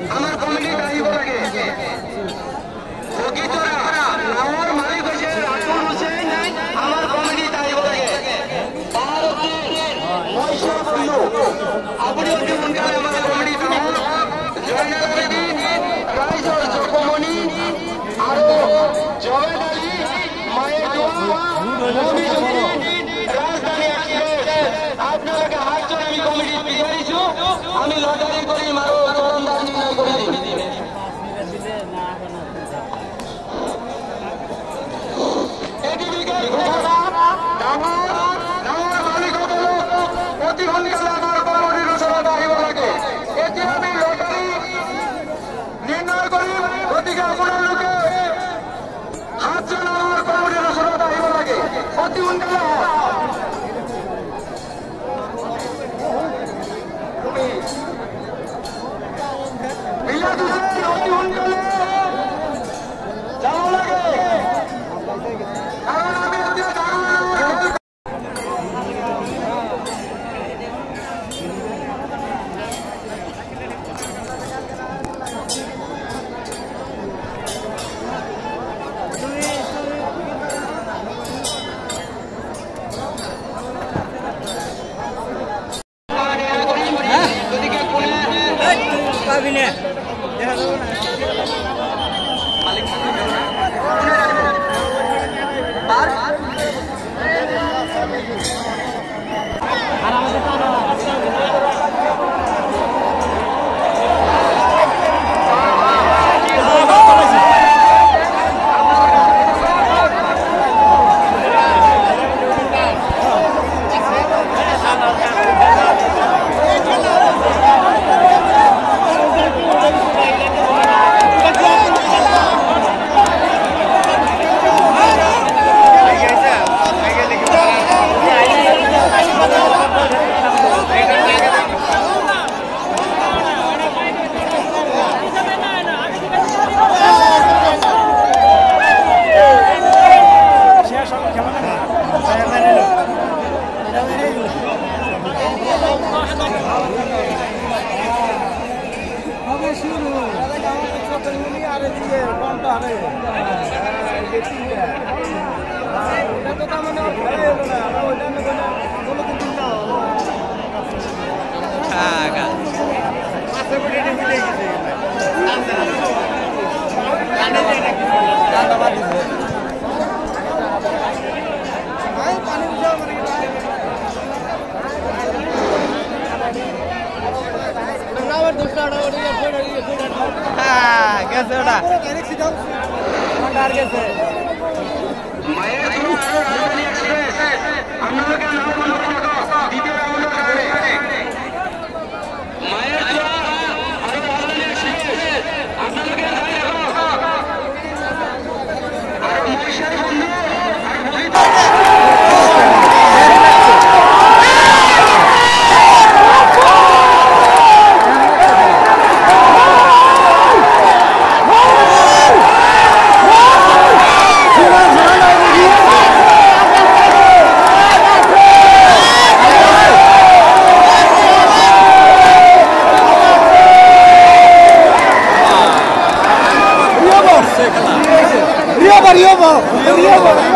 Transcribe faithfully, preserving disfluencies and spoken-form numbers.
আমার কমিটি দাঁড়িয়ে লাগে প্রকৃতরা আমার মালিক হচ্ছে রাতুল হোসেন আমার কমিটি দাঁড়িয়ে লাগে তার হচ্ছে মহিষা বন্ধু আপনি হচ্ছে উনকার আমার কমিটি জয়নাল আবেদিন রাইজর জগমণি আরো জবেদ আলী মায়ের দোয়া রাজধানী এক্সপ্রেস আপনাকে হাত জোড়ে আমি কমিটি বিচারিছু আমি লটারি করি মারো চরণদাস নির্ণয় করে দিই এটি বিকেল ঘোষণা ডাঙর ডাঙর মালিক হল প্রতি ঘন্টা আমার কমিটির রচনাটা আহিব লাগে এটি আমি লটারি নির্ণয় করি গতিকে আপোনালোকে সাতজন আমার কমিটির রচনাটা আহিব লাগে অতি সোনকালে মিলাদ হুসেন অতি সোনকালে যাব লাগে কারণ আমি এতিয়া ডাঙৰ Rio, Rio, Rio, Rio,